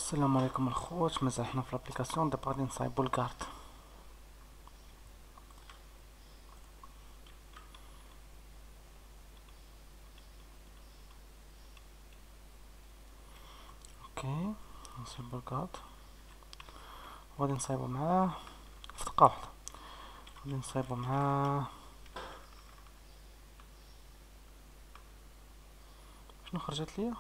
السلام عليكم الخوت، مازال حنا في لابليكاسيون دابا غادي نصايبو الكارت. اوكي، نصايبو الكارت وغادي نصايبو معاه في دقة واحدة. غادي نصايبو معاه شنو خرجت ليا.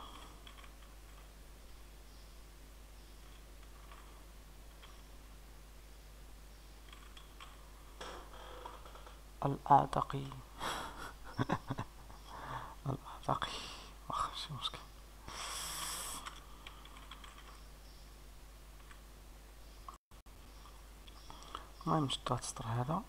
الاعتقي الاعتقي واخا ماشي مشكل. المهم نشدو هاد السطر هذا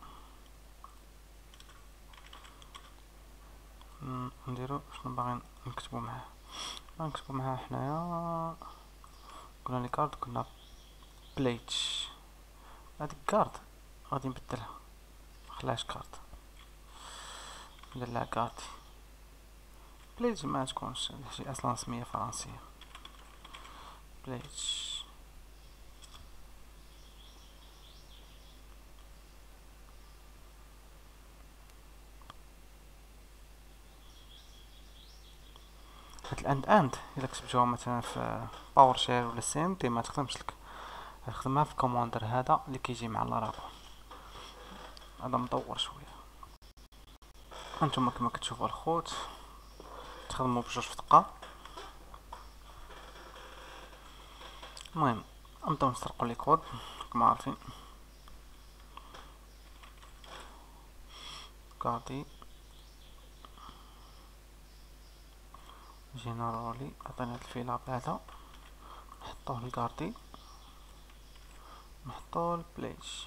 نديرو شنو باغيين نكتبو معاه. نكتبو معاه حنايا قلنا لي كارد، قلنا بليتش. هاديك كارد غادي نبدلها، مخليهاش كارد، نديرلها كارد بليتش. ما تكونش شي اصلا سمية فرنسية بليتش. هاد الاند الا كتبتوها مثلا في باور شيل ولا سي ام تي ما تخدمش لك، غتخدمها في الكوموندر هذا اللي كيجي مع لارابور. هذا مطور شويه. هانتوما كما كتشوفوا الخوت تخدموا بجوج في دقه. المهم نبداو نسرقوا لي كود كما عارفين. كاردي جينيرالي عطينا هاد الفيلاب هذا، نحطوه لكاردي، نحطوه لبليش،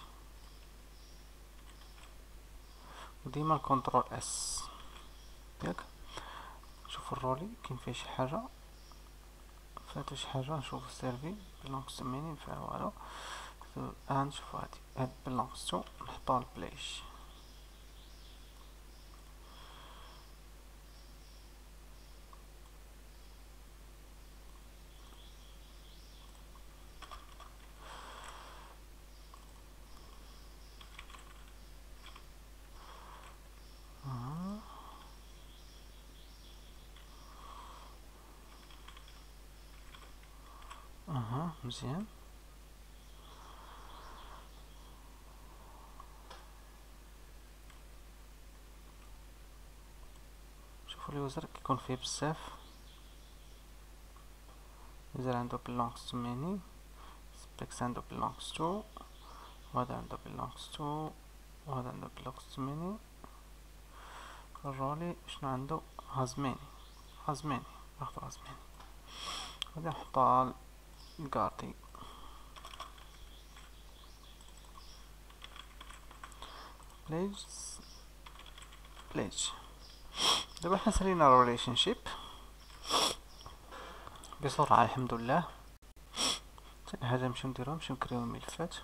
وديما الكونترول اس ياك. شوفوا الرولي كاين فيه شي حاجه، فاتو شي حاجه. نشوفو السيرفي بلونكس تو ميني فيها والو. نشوفو هاد بلونكس تو نحطوها لبليش. مزيان. شوفوا اليوزر كيكون فيه بزاف. اليوزر عنده belongs to many، specs عنده belongs to، وهذا عنده belongs to، وهذا عنده belongs to many. الرولي شنو عنده has many. ناخدو has many. غادي نحطوها لكارتي بليج. دابا حنا سالينا الريليشن شيب بسرعة الحمد لله. ثاني حاجة نمشيو نكريو الملفات.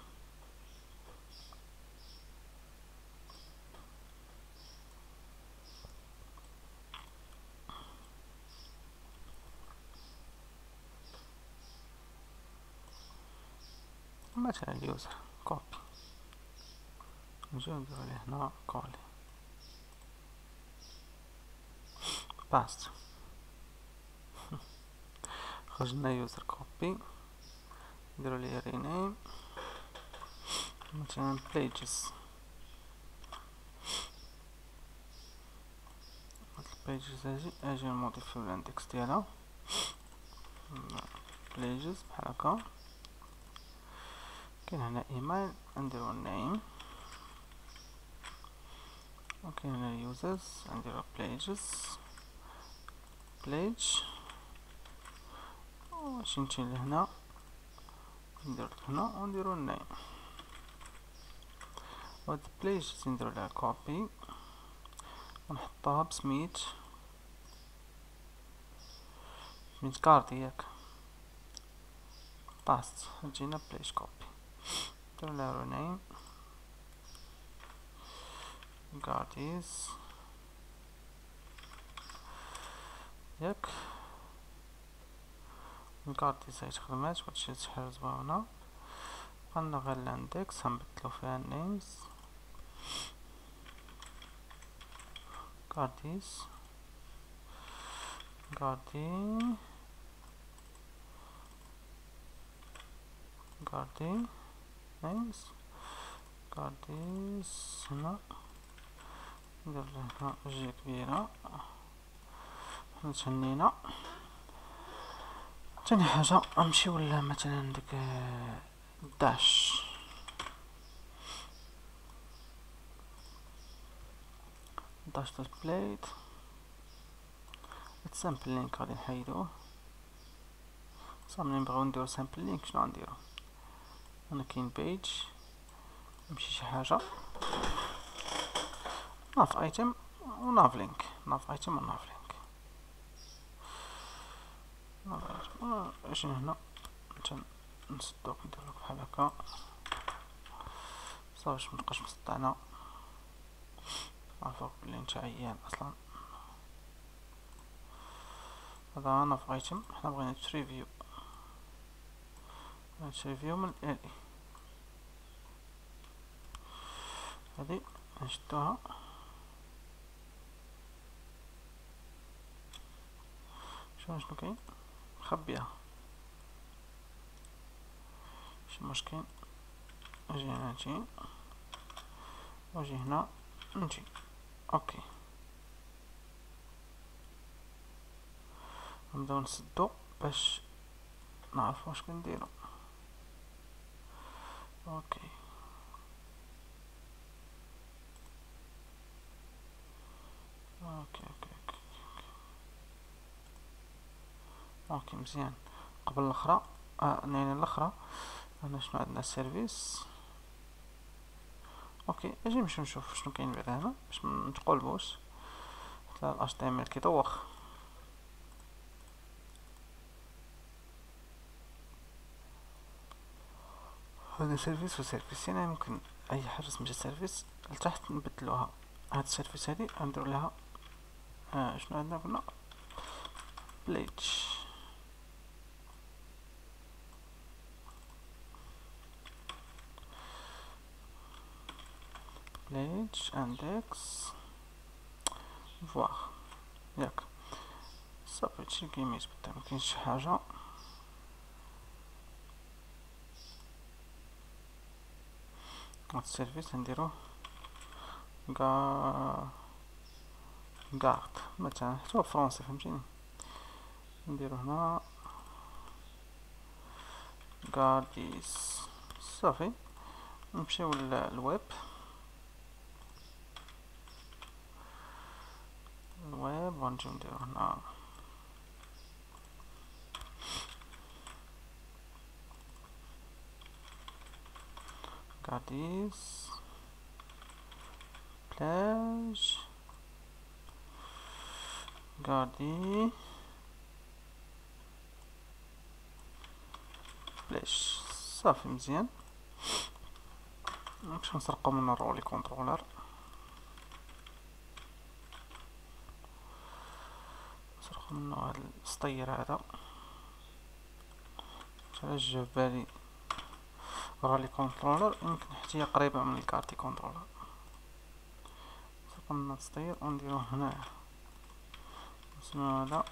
مثلا اليوزر كوبي، نجيو نديرو ليه هنا كولي باست. خرجنا يوزر كوبي، نديرو ليه رينيم مثلا بيجز. هاد البيجز اجي نموديفيو الاندكس ديالها بيجز بحال هكا. كاين هنا ايميل نديرو نيم، وكاين هنا اليوزرز نديرو بيجز بليج. واش نمشي لهنا نديرو هنا ونديرو النيم. وهاد بليج نديرو لها كوبي ونحطها بسميت كاردي ياك باست. تجينا بليج كوبي، نديرو لها رونيم كارديز ياك. الكارتيز خدمات وهادشي شي حاجة زوينة. بقالنا غير الاندكس غنبدلو فيها النيمز كارتيز كاردي نيمز كارتيز. هنا ندير هنا جي كبيرة. حنا تهنينا. تاني حاجة نمشيو ولا مثلا ديك داش دوت بليت سامبل لينك غادي نحيدوه. صافي ملي نبغيو نديرو سامبل لينك شنو غنديرو؟ هنا كاين بيج نمشي شي حاجة ناف ايتم وناف لينك ناف ايتم وناف لينك اجي هنا نسدوك نديرلك بحال هكا صافي باش منبقاش مصدعنا. عرفوك بلي نتا عيان اصلا. هذا ناف ايتم حنا بغينا تريفيو من ال هادي نشدوها شنو كاين مخبيها ماشي مشكل. اجي هنا نجي واجي هنا نجي اوكي. نبداو نسدو باش نعرفو واش كنديرو. اوكي اوكي اوكي اوكي اوكي مزيان. قبل الاخرى يعني الاخرى هنا شنو عندنا سيرفيس. اوكي اجي نمشيو نشوف شنو كاين بعدا هنا باش متقلبوش. تلا ال HTML كيدوخ. هذا سيرفيس وسيرفيس يعني ممكن اي حاجه سميتها سيرفيس لتحت نبدلوها. هاد السيرفيس هادي غنديرو لها شنو عندنا قلنا بليج اندكس فواغ ياك صافي هادشي كيميت بدا مكاينش شي حاجه. هاد السيرفيس نديروه غارد مثلا حتى هو فرونسي فهمتيني. نديرو هنا غارديز صافي. نمشيو للويب ونجيو نديرو هنا غارديز بلاج غاردي بلاش صافي مزيان. باش نسرقو من الرولي كونترولر نسرقو منو هاد السطير هذا. علاش جا بالي رولي كونترولر يمكن حتى هي قريبة من الكارتي كونترولر. نسرقو منو السطير ونديروه هنايا نسميو هذا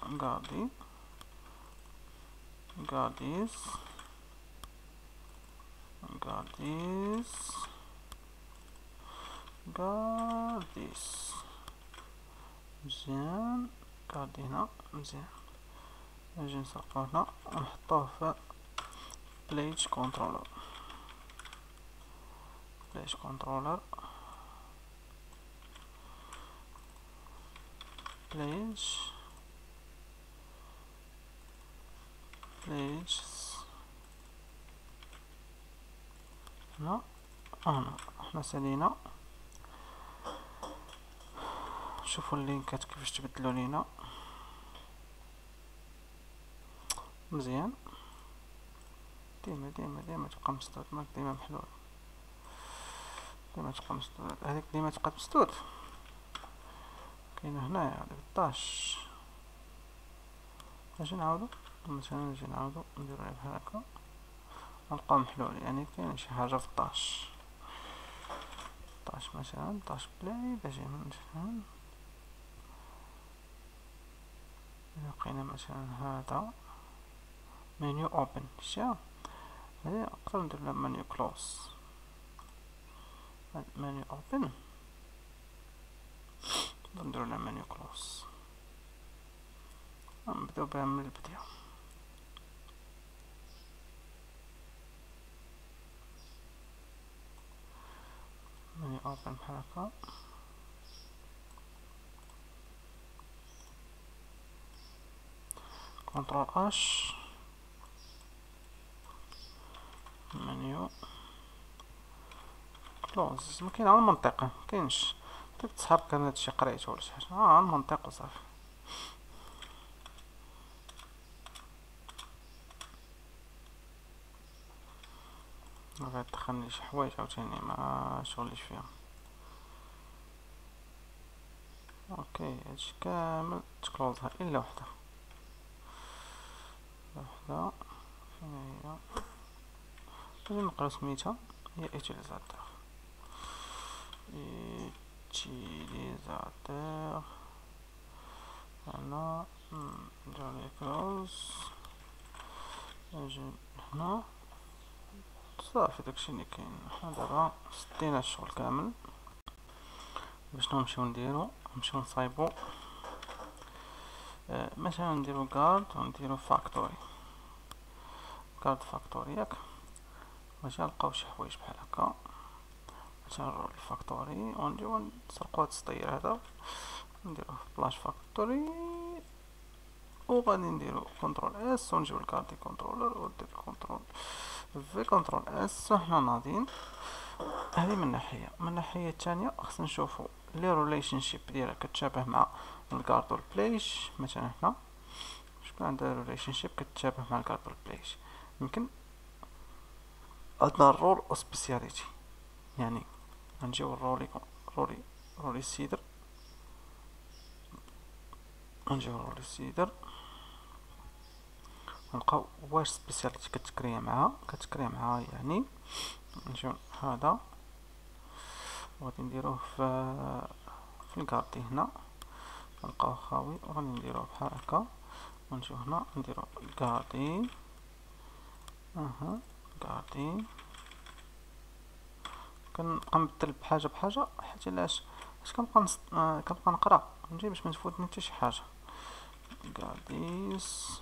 غارديز مزيان. غاردي هنا مزيان. نجي نسرقو هنا ونحطوه في بليج كونترولر بليج هنا حنا سالينا. شوفوا اللينكات كيفاش تبدلوا لينا مزيان. ديما تبقى مسدود ماك ديما محلول ديما تبقى مسدود. هذيك ديما تبقى مسدود كاينه هنايا هذيك الطاش. اجي نعاودو مثلا نجي نعاودو نديرو بحال هكا ونلقاو محلول، يعني كاين شي حاجة في الطاش. مثلا طاش بلاي اجي من هنا لقينا مثلا هذا منيو اوبن، شتيها هادي نقدر ندير لها منيو كلوز. منيو اوبن نقدر نديرو لها منيو كلوز، نبداو بها من البداية. منيو اوبن بحال هكا، كنترول اش، منيو كلوز. ما كاين على المنطقة، مكاينش طيب تسحب كان هادشي قريتو ولا شي حاجة، على المنطق وصافي. غادي تدخلني شي حوايج عاوتاني ما شغليش فيهم. اوكي هادشي كامل تكلوزها الا وحدة. فين هي؟ نجي نقراو سميتها، هي اتيليزاتور. هنا ندير ليه كلوز، نجي هنا صافي داكشي اللي كاين. حنا دابا سدينا الشغل كامل، باش نمشيو نديرو نصايبو. مثلا نديرو كارد ونديرو فاكتوري، كارد فاكتوري ياك، باش نلقاو شي حوايج بحال هكا. مثلا نروح للفاكتوري ونجيو نسرقو هاد السطير هذا، نديروه في بلاش فاكتوري، وغادي نديرو كنترول اس ونجيو لكارتي كنترولر وندير كنترول في كنترول اس وحنا ناضيين. هذه من ناحية. من الناحية الثانية خصنا نشوفو لي ريليشن شيب ديالها كتشابه مع الكارد والبلايش. مثلا هنا شكون عندها ريليشن شيب كتشابه مع الكارد والبلايش، يمكن عندنا الرول و سبيسياليتي. يعني نجيو رولي سيدر، نجيو رولي سيدر نلقاو واش سبيسياليتي كتكريا معها يعني نجيو هذا وغادي نديروه في الكارتي هنا، نلقاوه خاوي وغادي نديروه بحال هكا، ونجيو هنا نديرو كارتي كارتي. كنبقى نبدل بحاجه حيت علاش كنبقى نقرا نجي باش ما تفوتني حتى شي حاجه. كارديس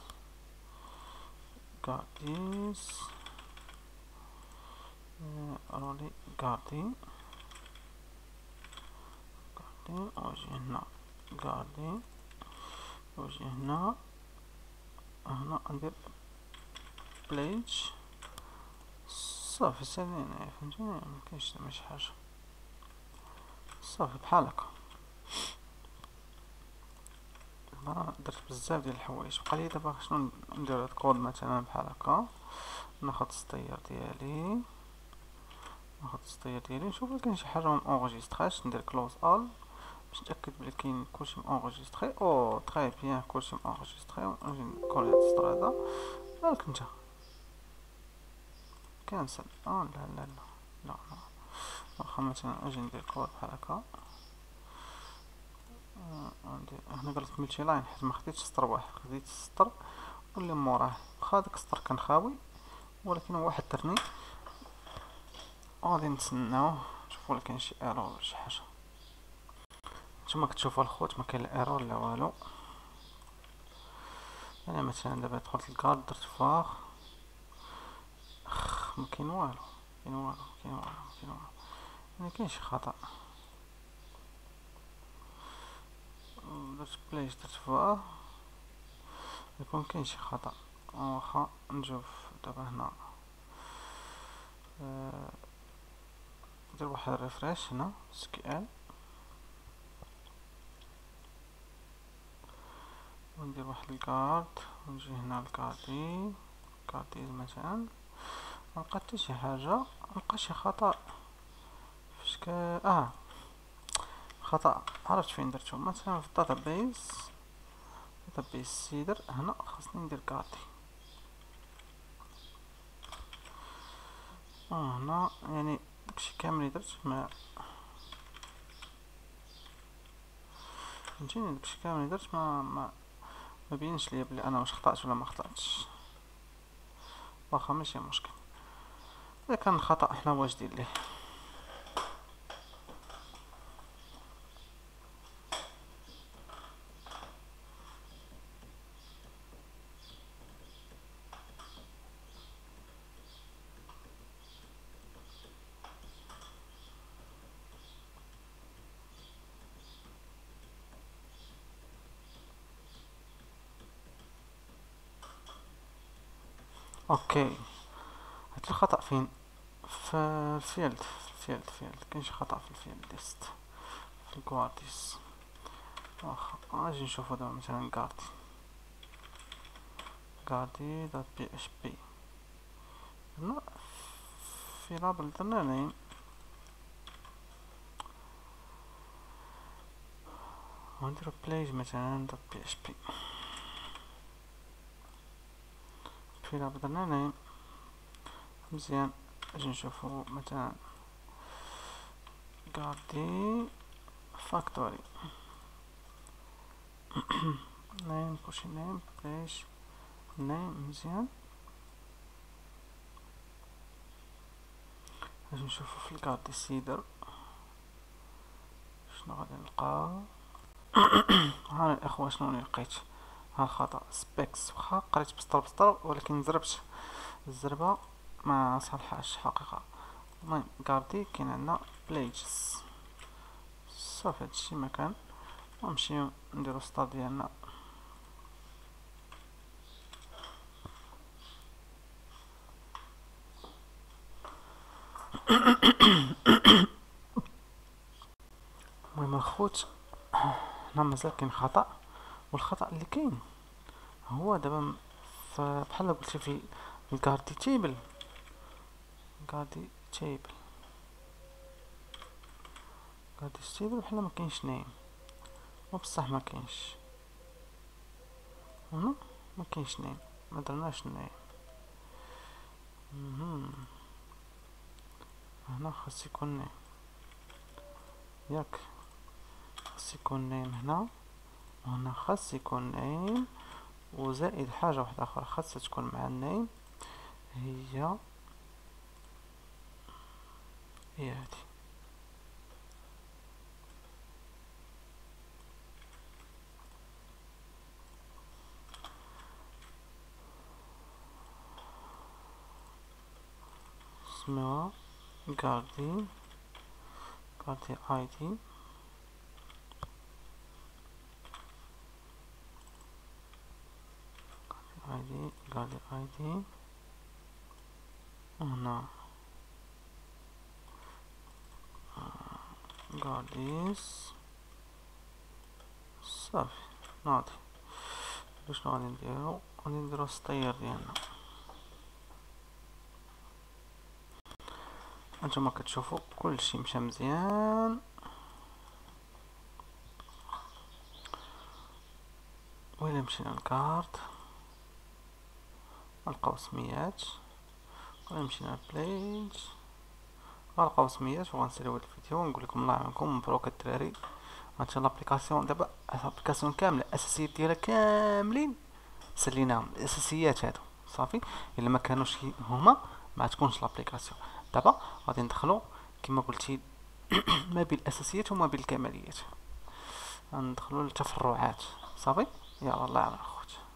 رولي كاردي واجي هنا كاردي، واجي هنا ندير بليج صافي. سالينا فهمتيني، مكاينش زعما شي حاجه صافي بحال هكا. درت بزاف ديال الحوايج، بقالي دابا شنو ندير هاد الكود مثلا بحال هكا. ناخد السطير ديالي نشوف كاين شي حاجه مونغيستريش، ندير كلوز ال باش نتاكد بلي كاين كلشي مونغيستري. او تري بيان كلشي مونغيستري. ونجي نكولي هاد السطر هذا. مالك نتا كنسل؟ لا واخا مثلا اجي ندير كود بحال هكا. هنا قالت ملتي لاين حيت ما خديتش سطر واحد، خديت السطر واللي موراه. واخا داك السطر كان خاوي ولكن هو واحد درني. غادي نتسناو نشوفو الا كاين شي ايرور ولا شي حاجه. نتوما كتشوفوا الخوت ما كاين لا ايرور لا والو. انا مثلا دابا دخلت للكارد درت فاخ ما كاين والو، ما كاين شي خطا. درت بلايش درت فاخ يكون كاين شي خطا. واخا نشوف دابا هنا ندير واحد ريفريش هنا سكيل وندير واحد الكارد ونجي هنا الكارتي مثلا ملقى حتى شي حاجه، ملقى شي خطا فاش خطا. عرفت فين درتو؟ مثلا في الداتابيس سيدر هنا خاصني ندير كارتي هنا يعني داكشي كامل اللي درت فهمتيني، داكشي كامل اللي درت ما بينش ليا بلي انا واش خطأت ولا ما خطأتش. واخا ماشي مشكل، اذا كان خطأ حنا واجدين ليه. اوكي، هاد الخطأ فين؟ في الفيلد كاين شي خطأ في الفيلد ليست في الكوارتيس. واخا اجي نشوفو دابا مثلا كاردي دوت بي اش بي. هنا في لابل درنا نيم، ونديرو بلايج مثلا دوت بي اش بي. في لابل درنا نيم مزيان. اجي نشوفو مثلا كاردي فاكتوري نيم كلشي نيم بلايج نيم مزيان. اجي نشوفو في الكاردي سيدر شنو غادي نلقاو. ها الاخوة شنو لقيت؟ ها الخطأ سبيكس، واخا قريت بسطر ولكن زربت الزربة ما صالحاش حقيقة. المهم كاردي كاين عندنا بلايجز صافي هادشي مكان، ونمشيو نديرو ستار ديالنا. المهم الخوت هنا مازال كاين خطأ، والخطأ اللي كاين هو دابا بحال قلتي في الكاردي تيبل بحال ما كاينش نايم، وبصح ما كاينش هنا، ما كاينش نايم، ما درناش نايم. هنا خاص يكون نايم ياك، خاص يكون نايم هنا، وهنا خاص يكون نايم، وزائد حاجة واحدة أخرى خاصها تكون مع النايم، هي هادي. اسمها كاردي اي دي، كاردي اي دي، وهنا كارديس صافي. ناضي شنو غادي نديرو السطير ديالنا. هانتوما كتشوفو كلشي مشى مزيان، وإلا مشينا للكارت غنلقاو سميات، وإلا مشينا لبلايج غنلقاو سميات، وغنساليو هاد الفيديو ونقول لكم الله يعاونكم مبروك الدراري. هانتي لابليكاسيون دابا، لابليكاسيون كامله الاساسيات ديالها كاملين سليناهم، الاساسيات هادو صافي. الا ما كانوش هما ما تكونش لابليكاسيون. دابا غادي ندخلو كما قلتي ما بين الاساسيات وما بين الكماليات، غندخلو للتفرعات صافي. يلا الله يعاون الخوت.